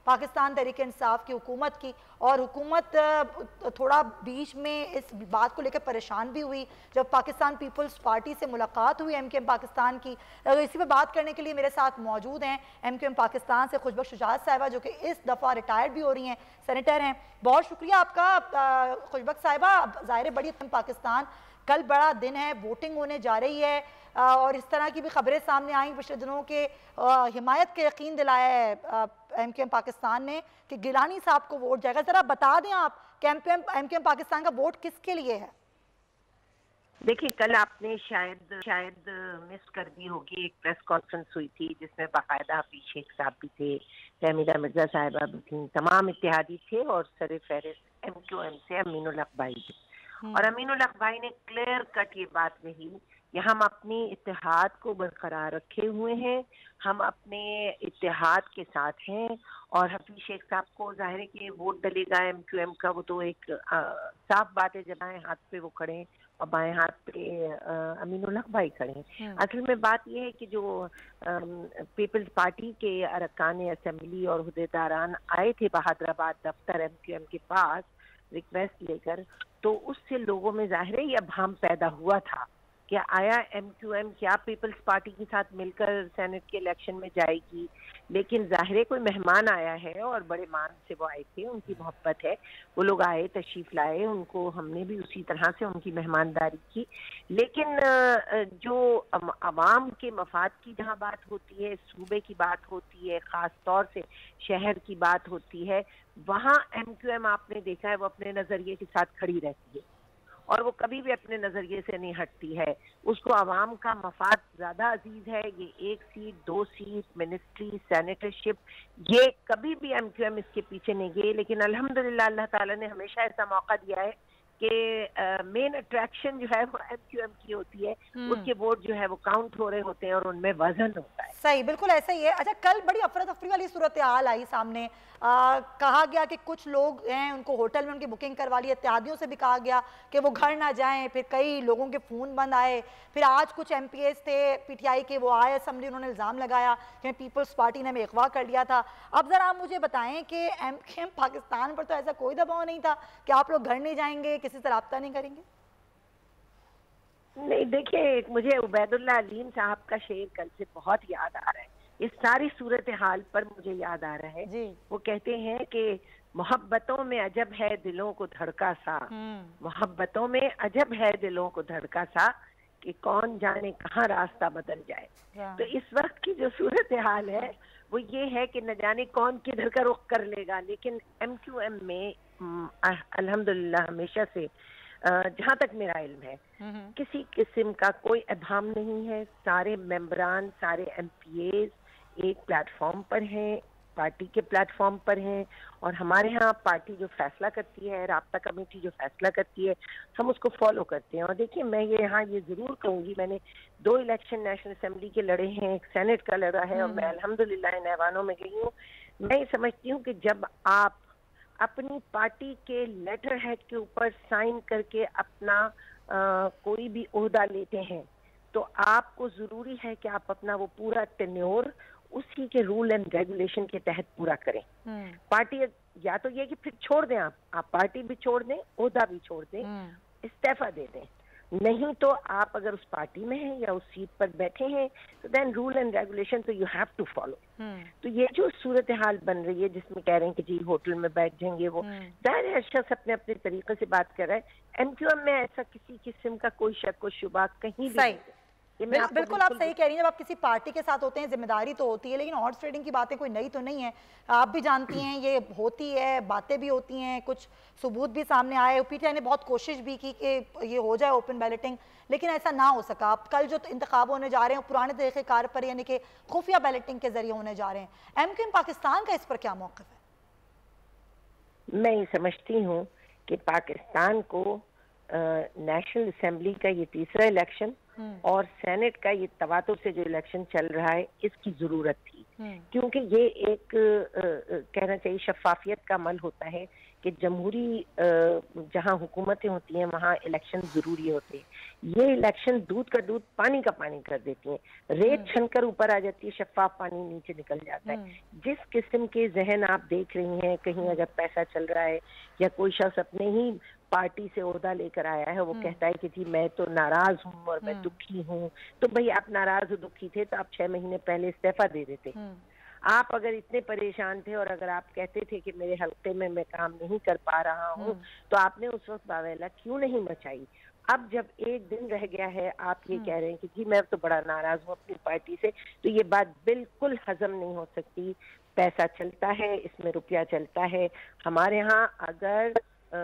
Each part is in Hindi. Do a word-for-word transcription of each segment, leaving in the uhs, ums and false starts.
पाकिस्तान तहरीक इंसाफ की हुकूमत की, और हुकूमत थोड़ा बीच में इस बात को लेकर परेशान भी हुई जब पाकिस्तान पीपल्स पार्टी से मुलाकात हुई एम क्यू एम पाकिस्तान की। इसी पर बात करने के लिए मेरे साथ मौजूद हैं एम क्यू एम पाकिस्तान से खुशबख्श शुजात साहिबा, जो कि इस दफ़ा रिटायर्ड भी हो रही हैं, सेनेटर हैं। बहुत शुक्रिया आपका खुशबख्श साहिबा। ज़ाहिर बड़ी पाकिस्तान, कल बड़ा दिन है, वोटिंग होने जा रही है और इस तरह की भी खबरें सामने आई पिछले दिनों के हिमायत के यकीन दिलाया है एम क्यू एम पाकिस्तान ने कि गिलानी साहब को वोट जाएगा। ज़रा बता दें आप कि एम क्यू एम पाकिस्तान का वोट किसके लिए है? देखिए, कल आपने शायद शायद मिस कर दी होगी, एक प्रेस कॉन्फ्रेंस हुई थी जिसमें बाकायदा हफीज शेख साहब भी थे, तहमीदा मिर्जा साहिबा भी थी, तमाम इत्तेहादी थे और सर फहरिस्त एम क्यू एम से अमीनुल हक भाई थे। और अमीनुल हक भाई ने क्लियर कट ये बात कही कि हम अपनी इत्तेहाद को बरकरार रखे हुए हैं, हम अपने इत्तेहाद के साथ हैं। और हफीज शेख साहब को जाहिर है कि वोट डलेगा एम क्यू एम का, वो तो एक आ, साफ बात है। जब बाएं हाथ पे वो खड़े हैं और बाएं हाथ पे अमीनुल हक भाई खड़े हैं। असल में बात यह है कि जो पीपल्स पार्टी के अरकान असेंबली और हुदेदारान आए थे बहादुराबाद दफ्तर एम क्यू एम के पास रिक्वेस्ट लेकर, तो उससे लोगों में जाहिर है ये अभाम पैदा हुआ था कि आया एम क्यू एम क्या पीपल्स पार्टी के साथ मिलकर सेनेट के इलेक्शन में जाएगी। लेकिन जाहिर है कोई मेहमान आया है और बड़े मान से वो आए थे, उनकी मोहब्बत है, वो लोग आए, तशरीफ लाए, उनको हमने भी उसी तरह से उनकी मेहमानदारी की। लेकिन जो अवाम के मफाद की जहाँ बात होती है, सूबे की बात होती है, ख़ास तौर से शहर की बात होती है, वहाँ एम क्यू एम आपने देखा है वो अपने नज़रिए के साथ खड़ी रहती है और वो कभी भी अपने नज़रिए से नहीं हटती है। उसको आवाम का मफाद ज़्यादा अजीज़ है। ये एक सीट, दो सीट, मिनिस्ट्री, सेनेटरशिप, ये कभी भी एम क्यू एम इसके पीछे नहीं गए। लेकिन अल्हम्दुलिल्लाह अल्लाह ताला ने हमेशा ऐसा मौका दिया है कि मेन अट्रैक्शन जो है वो एम क्यू एम की होती है, उसके वोट जो है वो काउंट हो रहे होते हैं और उनमें वजन होता है। सही, बिल्कुल ऐसा ही है। अच्छा, कल बड़ी अफरा तफरी वाली सूरत हाल आई सामने। आ, कहा गया कि कुछ लोग हैं उनको होटल में उनकी बुकिंग करवा ली, इत्यादियों से भी कहा गया कि वो घर ना जाएं, फिर कई लोगों के फ़ोन बंद आए। फिर आज कुछ एम पी एस थे पी टी आई के, वो आए असम्बली, उन्होंने इल्ज़ाम लगाया कि पीपल्स पार्टी ने हमें अगवा कर लिया था। अब ज़रा आप मुझे बताएं कि एम क्यू एम पाकिस्तान पर तो ऐसा कोई दबाव नहीं था कि आप लोग घर नहीं जाएंगे, किसी से रब्ता नहीं करेंगे? नहीं, देखिए, मुझे उबैदुल्लाह अलीम साहब का शेर कल से बहुत याद आ रहा है। इस सारी सूरत हाल पर मुझे याद आ रहा है जी। वो कहते हैं कि मोहब्बतों में अजब है दिलों को धड़का सा, मोहब्बतों में अजब है दिलों को धड़का सा कि कौन जाने कहाँ रास्ता बदल जाए। तो इस वक्त की जो सूरत हाल है वो ये है कि न जाने कौन किधर का रुख कर लेगा। लेकिन एम क्यू एम में अल्हम्दुलिल्लाह हमेशा से जहाँ तक मेरा इल्म है किसी किस्म का कोई अभाम नहीं है। सारे मेंबरान, सारे एम पी एज एक प्लेटफॉर्म पर हैं, पार्टी के प्लेटफॉर्म पर हैं और हमारे यहाँ पार्टी जो फैसला करती है, राब्ता कमेटी जो फैसला करती है, हम उसको फॉलो करते हैं। और देखिए, मैं ये यहाँ ये ज़रूर कहूँगी, मैंने दो इलेक्शन नेशनल असेंबली के लड़े हैं, एक सेनेट का लड़ा है और मैं अल्हम्दुलिल्लाह इन ऐवानों में गई हूँ। मैं ये समझती हूँ कि जब आप अपनी पार्टी के लेटर हेड के ऊपर साइन करके अपना आ, कोई भी ओहदा लेते हैं तो आपको ज़रूरी है कि आप अपना वो पूरा टेन्योर उसी के रूल एंड रेगुलेशन के तहत पूरा करें। पार्टी या तो ये कि फिर छोड़ दें, आप आप पार्टी भी छोड़ दें, ओहदा भी छोड़ दें, इस्तीफा दे दें। नहीं तो आप अगर उस पार्टी में हैं या उस सीट पर बैठे हैं तो देन रूल एंड रेगुलेशन तो यू हैव टू फॉलो। तो ये जो सूरत हाल बन रही है जिसमें कह रहे हैं कि जी होटल में बैठ जाएंगे, वो जाहिर है शख्स अपने अपने तरीके से बात कर रहा है। एम क्यू एम में ऐसा किसी किस्म का कोई शक व शुबा कहीं भी नहीं। बिल, बिल्कुल आप सही कह रही हैं। जब आप किसी पार्टी के साथ होते हैं जिम्मेदारी तो होती है, लेकिन हॉर्स ट्रेडिंग की बातें कोई नई तो नहीं है, आप भी जानती हैं ये होती है, बातें भी होती हैं, कुछ सबूत भी सामने आए। पी टी आई ने बहुत कोशिश भी की कि ये हो जाए ओपन बैलेटिंग, लेकिन ऐसा ना हो सका। अब कल जो इंतखाब होने जा रहे हैं पुराने तरीक़ेकार पर, यानी कि खुफिया बैलेटिंग के जरिए होने जा रहे हैं। एम क्यू एम पाकिस्तान का इस पर क्या मौक़िफ़ है? मैं ये समझती हूँ कि पाकिस्तान को नेशनल असेंबली का ये तीसरा इलेक्शन और सेनेट का ये तवातुर से जो इलेक्शन चल रहा है इसकी जरूरत थी, क्योंकि ये एक आ, कहना चाहिए शफाफियत का अमल होता है कि जमहूरी जहां हुकूमतें होती हैं वहां इलेक्शन जरूरी होते हैं। ये इलेक्शन दूध का दूध पानी का पानी कर देती हैं, रेत छनकर ऊपर आ जाती है, शफाफ पानी नीचे निकल जाता है। जिस किस्म के जहन आप देख रही हैं, कहीं अगर पैसा चल रहा है या कोई शख्स अपने ही पार्टी से ओहदा लेकर आया है, वो कहता है कि जी मैं तो नाराज हूँ और मैं दुखी हूँ, तो भाई आप नाराज और दुखी थे तो आप छह महीने पहले इस्तीफा दे देते। आप अगर इतने परेशान थे और अगर आप कहते थे कि मेरे हल्के में मैं काम नहीं कर पा रहा हूँ, तो आपने उस वक्त बावेला क्यों नहीं मचाई? अब जब एक दिन रह गया है आप ये कह रहे हैं कि जी मैं तो बड़ा नाराज हूँ अपनी पार्टी से, तो ये बात बिल्कुल हजम नहीं हो सकती। पैसा चलता है, इसमें रुपया चलता है। हमारे यहाँ अगर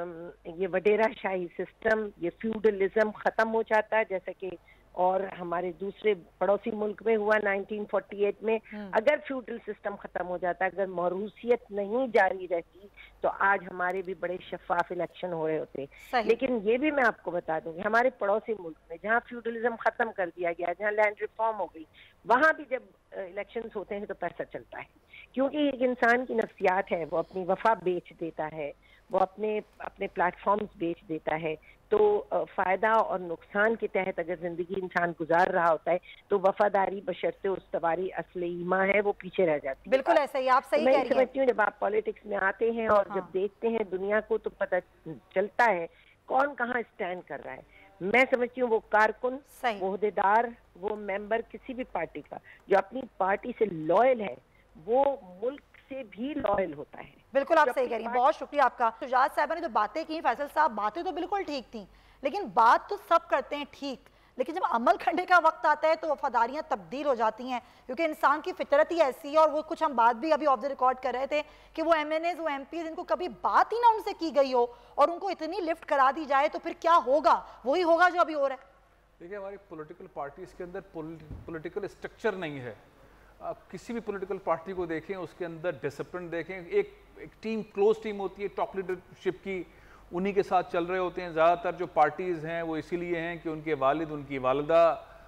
ये वडेरा शाही सिस्टम, ये फ्यूडलिज्म खत्म हो जाता है, जैसे कि और हमारे दूसरे पड़ोसी मुल्क में हुआ नाइनटीन फोर्टी एट में, अगर फ्यूडल सिस्टम खत्म हो जाता, अगर मौरूसियत नहीं जारी रहती, तो आज हमारे भी बड़े शफाफ इलेक्शन हो रहे होते। लेकिन ये भी मैं आपको बता दूंगी, हमारे पड़ोसी मुल्क में जहाँ फ्यूडलिज्म खत्म कर दिया गया, जहाँ लैंड रिफॉर्म हो गई, वहां भी जब इलेक्शंस होते हैं तो पैसा चलता है, क्योंकि एक इंसान की नफ्सियात है, वो अपनी वफा बेच देता है, वो अपने अपने प्लेटफॉर्म्स बेच देता है। तो फायदा और नुकसान के तहत अगर जिंदगी इंसान गुजार रहा होता है तो वफादारी बशर्ते उस्तवारी असल ईमा है वो पीछे रह जाती है। बिल्कुल ऐसा ही, आप सही कह रही हैं। मैं समझती हूँ जब आप पॉलिटिक्स में आते हैं और हाँ। जब देखते हैं दुनिया को तो पता चलता है कौन कहाँ स्टैंड कर रहा है। मैं समझती हूँ वो कारकुन, वो ओहदेदार, वो मेंबर किसी भी पार्टी का जो अपनी पार्टी से लॉयल है, वो मुल्क से भी लॉयल होता है। बिल्कुल आप सही कह रही हैं, बहुत शुक्रिया आपका। शुजात साहबा ने जो बातें की, फैसल साहब, बातें तो बिल्कुल ठीक थी, लेकिन बात तो सब करते हैं ठीक, लेकिन जब अमल करने का वक्त आता है तो वफादारियां तब्दील हो जाती हैं, क्योंकि इंसान की फितरत ही ऐसी है। और वो कुछ हम बात भी अभी ऑफ द रिकॉर्ड कर रहे थे कि वो एम एन एज, वो एम पी एज, इनको कभी बात ही ना उनसे की गई हो और उनको इतनी लिफ्ट करा दी जाए तो फिर क्या होगा? वही होगा जो अभी हो रहा है। देखिए, हमारी पॉलिटिकल पार्टीज के अंदर पॉलिटिकल स्ट्रक्चर नहीं है। आप किसी भी पॉलिटिकल पार्टी को देखें, उसके अंदर डिसिप्लिन देखें, एक एक टीम, क्लोज टीम होती है टॉप लीडरशिप की, उन्हीं के साथ चल रहे होते हैं। ज़्यादातर जो पार्टीज़ हैं वो इसीलिए हैं कि उनके वालिद, उनकी वालिदा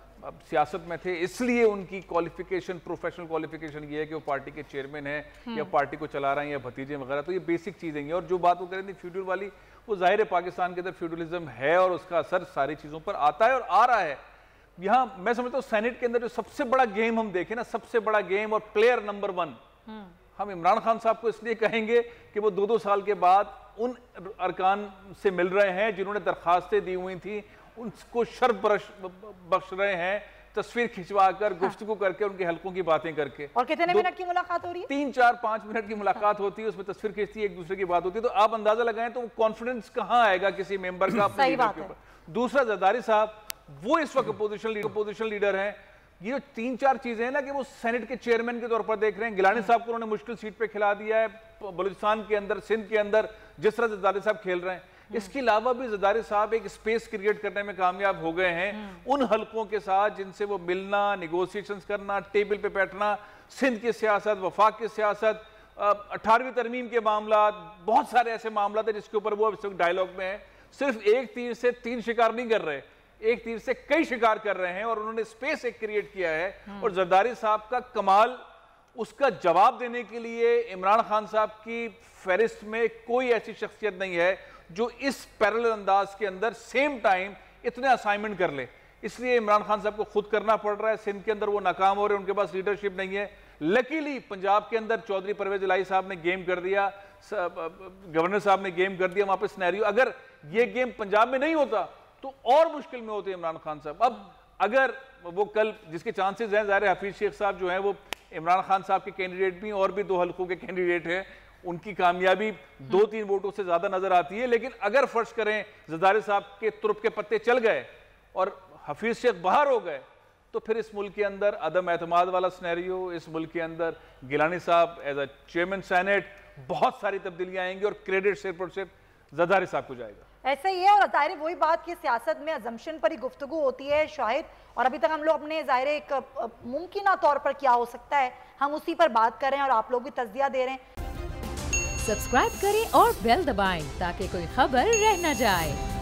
सियासत में थे, इसलिए उनकी क्वालिफिकेशन, प्रोफेशनल क्वालिफिकेशन ये है कि वो पार्टी के चेयरमैन हैं या पार्टी को चला रहे हैं या भतीजे वगैरह। तो ये बेसिक चीज़ें हैं। और जो बात वो करें थी फ्यूडल वाली, वो जाहिर है पाकिस्तान के अंदर फ्यूडलिज्म है और उसका असर सारी चीज़ों पर आता है और आ रहा है। यहाँ मैं समझता हूँ सेनेट के अंदर जो सबसे बड़ा गेम हम देखें ना, सबसे बड़ा गेम और प्लेयर नंबर वन हम इमरान खान साहब को इसलिए कहेंगे कि वो दो दो साल के बाद उन अरकान से मिल रहे हैं जिन्होंने दरखास्तें दी हुई थी, उनको शर्फ बख्श रहे हैं, तस्वीर खिंचवा कर, गुफ्तगू करके, उनके हल्कों की बातें करके। और कितने मिनट की मुलाकात हो रही है? तीन चार पांच मिनट की मुलाकात होती है, उसमें तस्वीर खींचती है, एक दूसरे की बात होती है। तो आप अंदाजा लगाएं तो वो कॉन्फिडेंस कहाँ आएगा किसी मेंबर का अपने लीडर के ऊपर। दूसरा, जरदारी साहब वो इस वक्त अपोजिशन लीडर अपोजिशन लीडर हैं। ये जो तीन चार चीजें हैं ना कि वो सेनेट के चेयरमैन के तौर पर देख रहे हैं। गिलानी साहब को उन्होंने मुश्किल सीट पे खिला दिया है, बलूचिस्तान के अंदर, सिंध के अंदर जिस तरह जरदारी साहब खेल रहे हैं। इसके अलावा भी जरदारी साहब एक स्पेस क्रिएट करने में कामयाब हो गए हैं उन हलकों के साथ जिनसे वो मिलना, निगोशिएशंस करना, टेबल पे बैठना, सिंध की सियासत, वफाक की सियासत, अठारहवीं तरमीम के मामला, बहुत सारे ऐसे मामला थे जिसके ऊपर वो इस वक्त डायलॉग में है। सिर्फ एक तीर से तीन शिकार नहीं कर रहे, एक तीर से कई शिकार कर रहे हैं और उन्होंने स्पेस एक क्रिएट किया है। और जरदारी साहब का कमाल, उसका जवाब देने के लिए इमरान खान साहब की फहरिस्त में कोई ऐसी शख्सियत नहीं है जो इस पैरेलल अंदाज के अंदर सेम टाइम इतने असाइनमेंट कर ले। इसलिए इमरान खान साहब को खुद करना पड़ रहा है। सिंध के अंदर वो नाकाम हो रहे हैं, उनके पास लीडरशिप नहीं है। लकीली पंजाब के अंदर चौधरी परवेज इलाही साहब ने गेम कर दिया, गवर्नर साहब ने गेम कर दिया वहां पे सिनेरियो। अगर ये गेम पंजाब में नहीं होता तो और मुश्किल में होते इमरान खान साहब। अब अगर वो कल, जिसके चांसेस हैं, ज़ाहिर हफीज शेख साहब जो हैं वो इमरान खान साहब के कैंडिडेट भी और भी दो हल्कों के कैंडिडेट हैं, उनकी कामयाबी दो तीन वोटों से ज्यादा नजर आती है। लेकिन अगर फर्ज करें जरदारी साहब के तुरुप के पत्ते चल गए और हफीज शेख बाहर हो गए तो फिर इस मुल्क के अंदर अदम एतमाद वाला सिनेरियो, इस मुल्क के अंदर गिलानी साहब एज अ चेयरमैन सेनेट, बहुत सारी तब्दीलियां आएंगी और क्रेडिट सिर्फ और सिर्फ जरदारी साहब को जाएगा। ऐसा ही है। और ज़ाहिर वही बात की सियासत में अजम्पशन पर ही गुफ्तगू होती है शाहिद, और अभी तक हम लोग अपने ज़ाहिर एक मुमकिन तौर पर क्या हो सकता है हम उसी पर बात कर रहे हैं और आप लोग भी तज्जिया दे रहे हैं। सब्सक्राइब करें और बेल दबाएं ताकि कोई खबर रह न जाए।